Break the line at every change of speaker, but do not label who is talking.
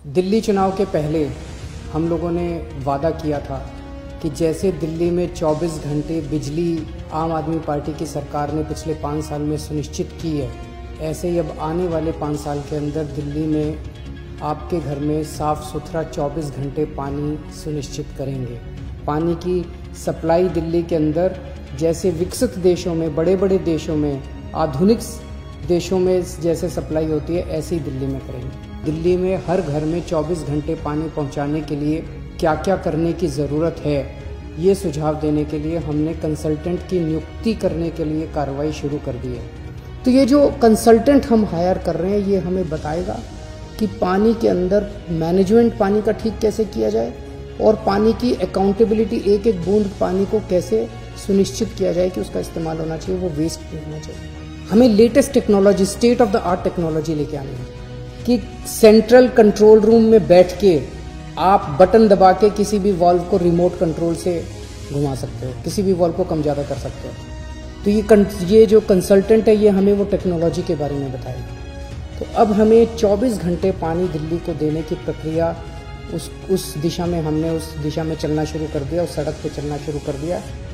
दिल्ली चुनाव के पहले हम लोगों ने वादा किया था कि जैसे दिल्ली में 24 घंटे बिजली आम आदमी पार्टी की सरकार ने पिछले 5 साल में सुनिश्चित की है, ऐसे ही अब आने वाले 5 साल के अंदर दिल्ली में आपके घर में साफ़ सुथरा 24 घंटे पानी सुनिश्चित करेंगे। पानी की सप्लाई दिल्ली के अंदर जैसे विकसित देशों में, बड़े बड़े देशों में, आधुनिक देशों में जैसे सप्लाई होती है, ऐसे ही दिल्ली में करेंगे। दिल्ली में हर घर में 24 घंटे पानी पहुंचाने के लिए क्या क्या करने की ज़रूरत है, ये सुझाव देने के लिए हमने कंसल्टेंट की नियुक्ति करने के लिए कार्रवाई शुरू कर दी है। तो ये जो कंसल्टेंट हम हायर कर रहे हैं, ये हमें बताएगा कि पानी के अंदर मैनेजमेंट पानी का ठीक कैसे किया जाए और पानी की अकाउंटेबिलिटी, एक एक बूंद पानी को कैसे सुनिश्चित किया जाए कि उसका इस्तेमाल होना चाहिए, वो वेस्ट नहीं होना चाहिए। हमें latest technology, state of the art technology लेके आनी है कि सेंट्रल कंट्रोल रूम में बैठ के आप बटन दबा के किसी भी वाल्व को रिमोट कंट्रोल से घुमा सकते हो, किसी भी वाल्व को कम ज़्यादा कर सकते हो। तो ये जो कंसल्टेंट है, ये हमें वो टेक्नोलॉजी के बारे में बताएगा। तो अब हमें 24 घंटे पानी दिल्ली को देने की प्रक्रिया उस दिशा में, हमने उस दिशा में चलना शुरू कर दिया, उस सड़क पे चलना शुरू कर दिया।